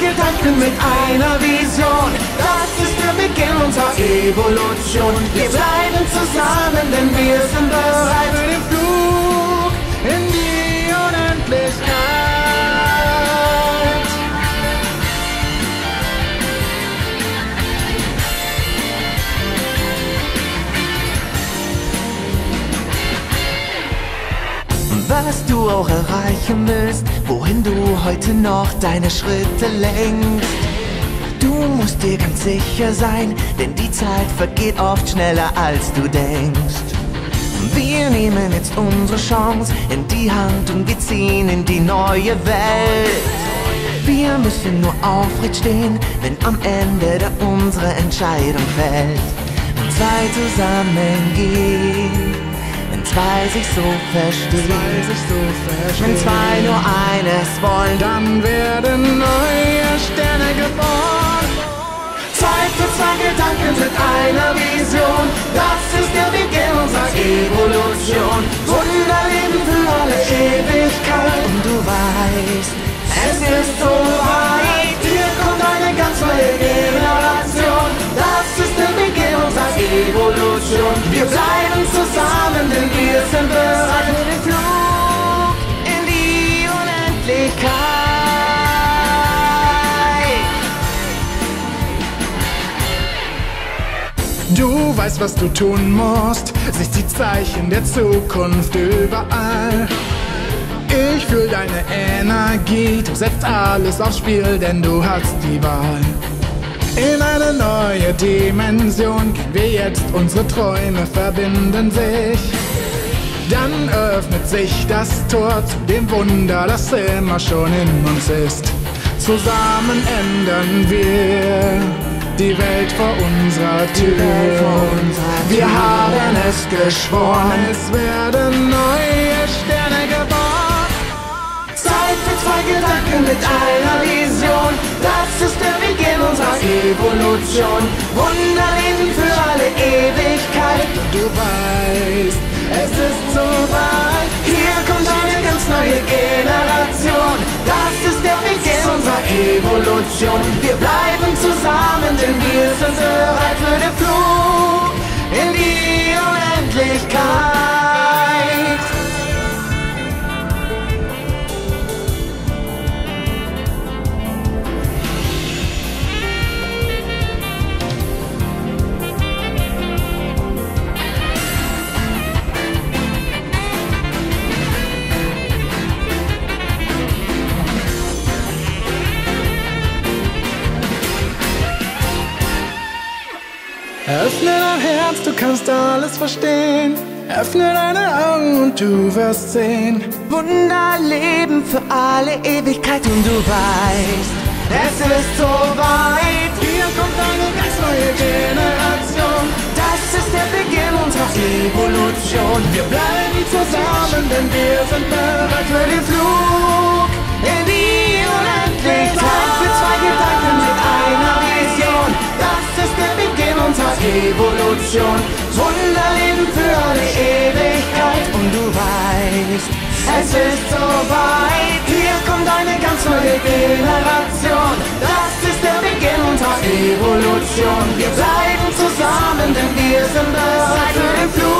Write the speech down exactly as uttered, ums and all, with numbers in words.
Gedanken mit einer Vision. Das ist der Beginn unserer Evolution. Wir bleiben zusammen, denn wir sind bereit für den Flug in die Unendlichkeit. Was du auch erreichen willst, wohin du heute noch deine Schritte lenkst. Du musst dir ganz sicher sein, denn die Zeit vergeht oft schneller als du denkst. Wir nehmen jetzt unsere Chance in die Hand und wir ziehen in die neue Welt. Wir müssen nur aufrecht stehen, wenn am Ende dann unsere Entscheidung fällt. Wenn zwei zusammengehen, wenn zwei sich so verstehen, sich so verstehen, wenn zwei nur eines wollen, dann werden neue Sterne geboren. Zwei für zwei Gedanken mit einer Vision, das ist der Beginn unserer Evolution. Wunderleben für alle Ewigkeit und du weißt, es ist so weit. Hier kommt eine ganz neue Generation, das ist der Beginn unserer Evolution. Wir bleiben zusammen, denn wir sind bereit für den Flug in die Unendlichkeit. Du weißt, was du tun musst, siehst die Zeichen der Zukunft überall. Ich fühl deine Energie, du setzt alles aufs Spiel, denn du hast die Wahl. In eine neue Dimension gehen wir jetzt, unsere Träume verbinden sich. Dann öffnet sich das Tor zu dem Wunder, das immer schon in uns ist. Zusammen ändern wir die Welt vor unserer Tür. Wir haben es geschworen, es werden neue Sterne geboren. Zeit für zwei Gedanken mit einer Vision, das ist der Beginn unserer Evolution. Wunderleben für alle Ewigkeit und du weißt, es ist so weit. Hier kommt eine ganz neue Generation, das ist der Beginn unserer Evolution. Wir bleiben zusammen, denn wir sind bereit für den Flug in die Unendlichkeit. Öffne dein Herz, du kannst alles verstehen. Öffne deine Augen und du wirst sehen. Wunderleben für alle Ewigkeit und du weißt, es ist so weit. Hier kommt eine ganz neue Generation, das ist der Beginn unserer Evolution. Wir bleiben zusammen, denn wir sind bereit für den Flug in die Unendlichkeit. Für zwei Gedanken mit einer Vision, das ist der Beginn unserer Evolution. Wunderleben für alle Ewigkeit und du weißt, es ist so weit. Hier kommt eine ganz neue Generation, das ist der Beginn unserer Evolution. Wir bleiben zusammen, denn wir sind bereit für den Flug